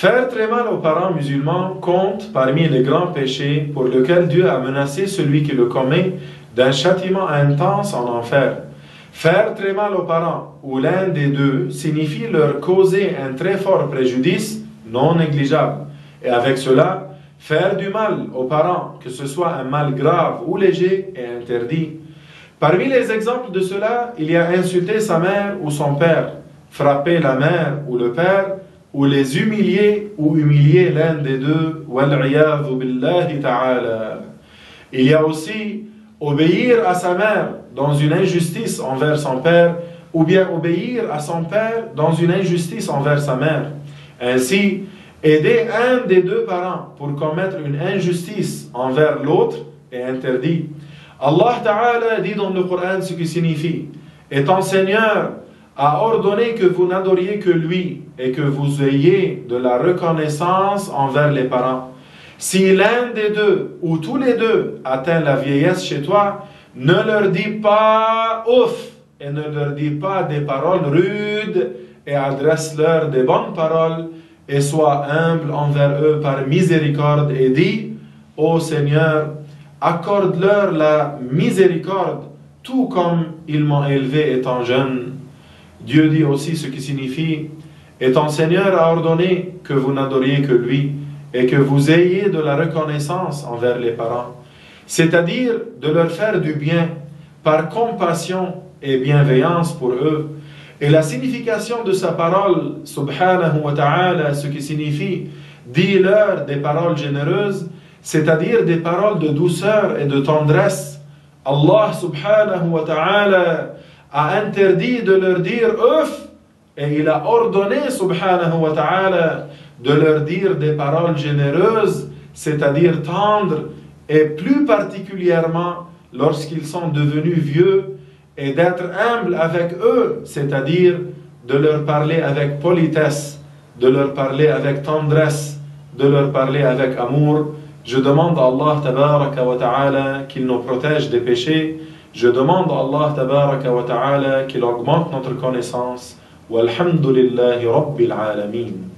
Faire très mal aux parents musulmans compte parmi les grands péchés pour lesquels Dieu a menacé celui qui le commet d'un châtiment intense en enfer. Faire très mal aux parents ou l'un des deux signifie leur causer un très fort préjudice non négligeable. Et avec cela, faire du mal aux parents, que ce soit un mal grave ou léger, est interdit. Parmi les exemples de cela, il y a insulter sa mère ou son père, frapper la mère ou le père, ou les humilier ou humilier l'un des deux. Wal-'iyadhu billahi ta'ala. Il y a aussi obéir à sa mère dans une injustice envers son père, ou bien obéir à son père dans une injustice envers sa mère. Ainsi, aider un des deux parents pour commettre une injustice envers l'autre est interdit. Allah Ta'ala dit dans le Coran ce qui signifie: et ton Seigneur a ordonné que vous n'adoriez que lui et que vous ayez de la reconnaissance envers les parents. Si l'un des deux ou tous les deux atteint la vieillesse chez toi, ne leur dis pas ouf et ne leur dis pas des paroles rudes et adresse-leur des bonnes paroles et sois humble envers eux par miséricorde et dis: ô Seigneur, accorde-leur la miséricorde tout comme ils m'ont élevé étant jeune. Dieu dit aussi ce qui signifie: et ton Seigneur a ordonné que vous n'adoriez que lui et que vous ayez de la reconnaissance envers les parents, c'est-à-dire de leur faire du bien par compassion et bienveillance pour eux. Et la signification de sa parole, subhanahu wa ta'ala, ce qui signifie: dis-leur des paroles généreuses, c'est-à-dire des paroles de douceur et de tendresse. Allah subhanahu wa ta'ala a interdit de leur dire ouf, et il a ordonné subhanahu wa ta'ala de leur dire des paroles généreuses, c'est-à-dire tendres, et plus particulièrement lorsqu'ils sont devenus vieux, et d'être humble avec eux, c'est-à-dire de leur parler avec politesse, de leur parler avec tendresse, de leur parler avec amour. Je demande à Allah tabaraka wa ta'ala qu'il nous protège des péchés. Je demande à Allah tabaraka wa ta'ala qu'il augmente notre connaissance. Walhamdulillahi rabbil alamin.